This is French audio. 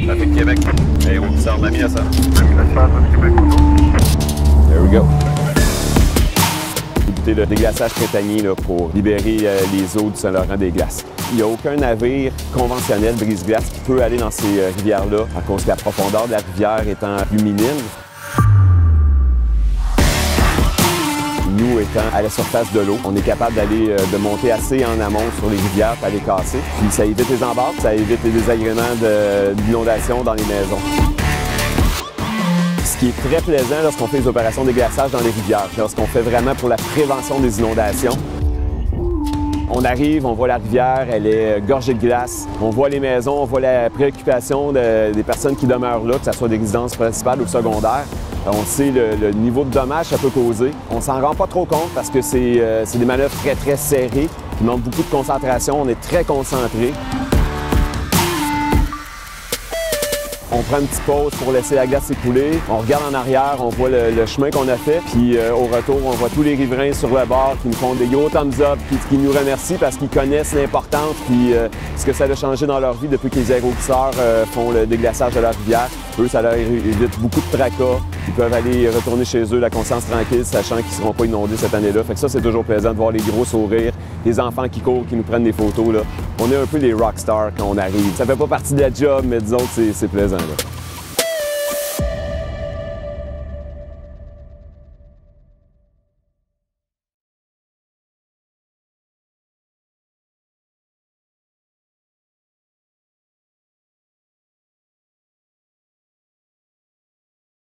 Trafic Québec. Aéroporteur Mamie-Assa. Québec Auto. There we go. Éviter le déglaçage printanier là, pour libérer les eaux du Saint-Laurent-des-Glaces. Il n'y a aucun navire conventionnel brise-glace qui peut aller dans ces rivières-là à cause de la profondeur de la rivière étant plus minime. Nous, étant à la surface de l'eau, on est capable d'aller de monter assez en amont sur les rivières pour aller casser. Puis ça évite les embarques, ça évite les désagréments d'inondation dans les maisons. Ce qui est très plaisant lorsqu'on fait les opérations de déglaçage dans les rivières, lorsqu'on fait vraiment pour la prévention des inondations. On arrive, on voit la rivière, elle est gorgée de glace. On voit les maisons, on voit la préoccupation des personnes qui demeurent là, que ce soit des résidences principales ou secondaires. On sait le niveau de dommage que ça peut causer. On s'en rend pas trop compte parce que c'est des manœuvres très serrées qui demandent beaucoup de concentration. On est très concentré. On prend une petite pause pour laisser la glace s'écouler. On regarde en arrière, on voit le chemin qu'on a fait. Puis au retour, on voit tous les riverains sur le bord qui nous font des gros thumbs up, puis qui nous remercient parce qu'ils connaissent l'importance puis ce que ça a changé dans leur vie depuis que les aéroglisseurs font le déglaçage de la rivière. Eux, ça leur évite beaucoup de tracas. Ils peuvent aller retourner chez eux, la conscience tranquille, sachant qu'ils ne seront pas inondés cette année-là. Fait que ça, c'est toujours plaisant de voir les gros sourires, les enfants qui courent, qui nous prennent des photos. Là. On est un peu des rockstars quand on arrive. Ça fait pas partie de la job, mais disons que c'est plaisant. Là.